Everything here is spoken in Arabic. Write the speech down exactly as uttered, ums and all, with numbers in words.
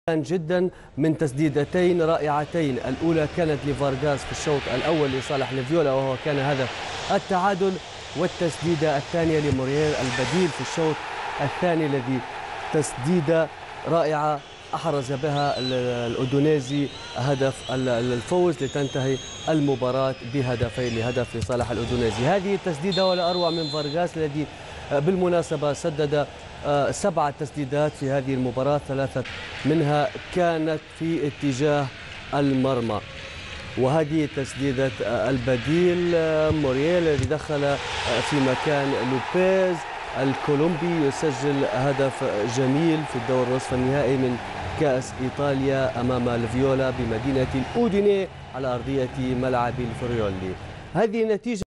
جدا من تسديدتين رائعتين. الأولى كانت لفارغاس في الشوط الأول لصالح الفيولا وهو كان هدف التعادل، والتسديدة الثانية لمورييل البديل في الشوط الثاني الذي تسديدة رائعة أحرز بها الأودونيزي هدف الفوز لتنتهي المباراة بهدفين لهدف لصالح الأودونيزي. هذه التسديدة ولا أروع من فارغاس الذي بالمناسبة سدد سبعة تسديدات في هذه المباراة، ثلاثة منها كانت في اتجاه المرمى. وهذه تسديدة البديل مورييل الذي دخل في مكان لوبيز الكولومبي يسجل هدف جميل في الدور النصف النهائي من كأس إيطاليا أمام الفيولا بمدينة الأودينيه على أرضية ملعب الفريولي. هذه النتيجة